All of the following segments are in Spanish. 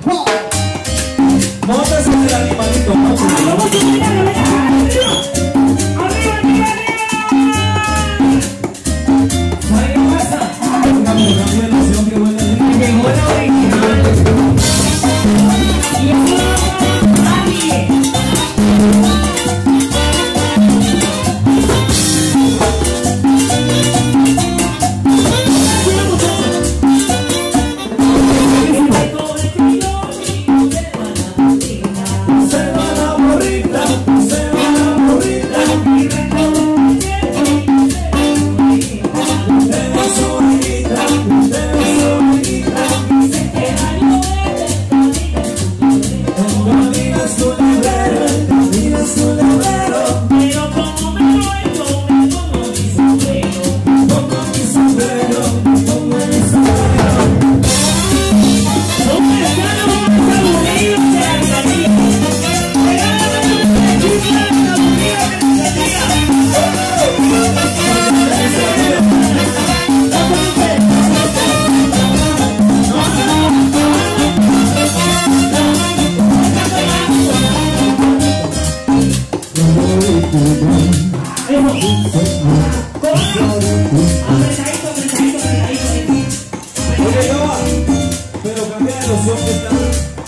Móntese el animalito, pero cambia de loción que está.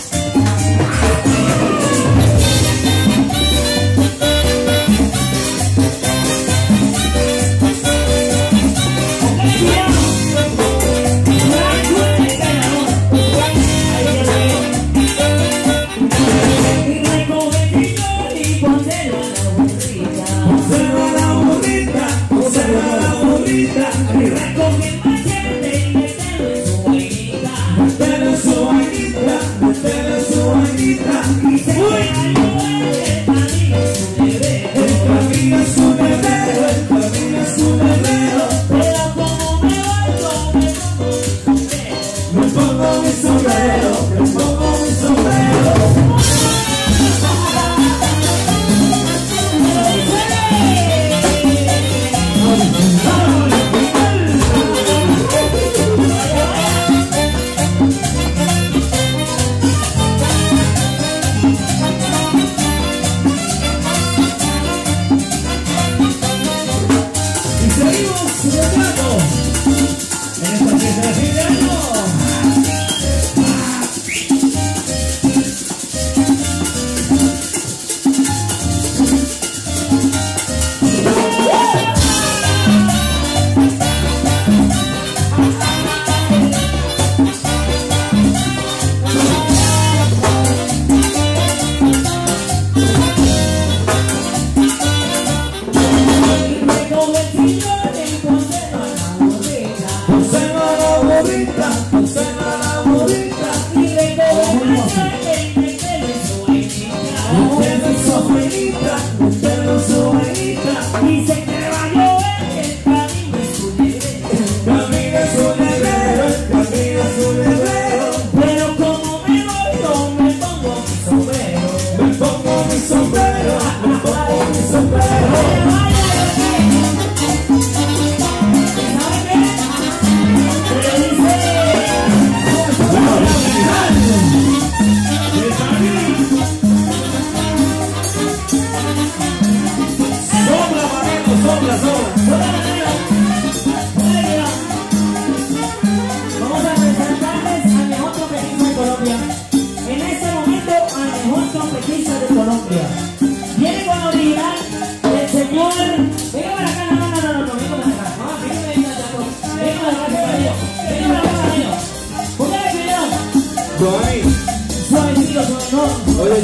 Oye,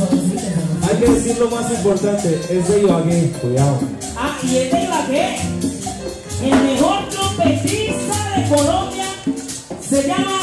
yo, hay que decir lo más importante, es de Ibagué, cuidado. Ah, y es de Ibagué, el mejor trompetista de Colombia se llama...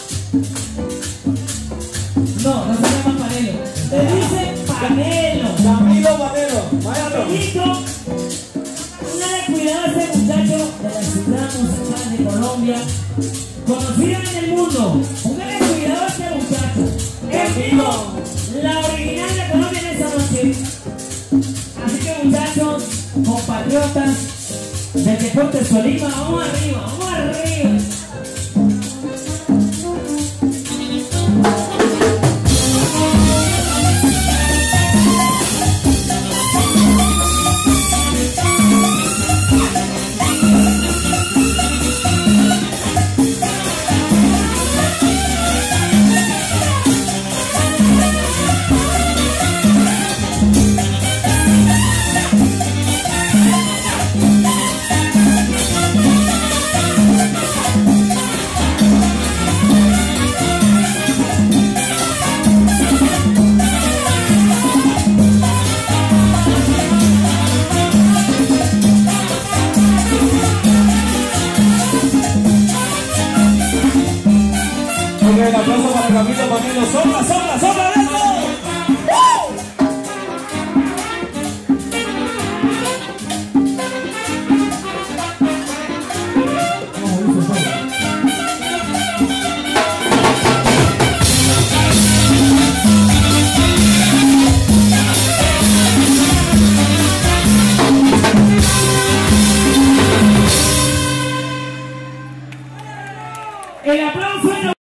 No se llama Panelo, se dice Panelo. Camilo Panelo, váyalo. Una de cuidado a este muchacho de la ciudad musical de Colombia, conocida en el mundo. Póngale cuidado a este muchacho. En vivo, la original de Colombia en esta noche. Así que muchachos, compatriotas del Deportes Tolima, vamos arriba, vamos arriba. imagino. Sopla, sopla, sopla, dentro. El aplauso.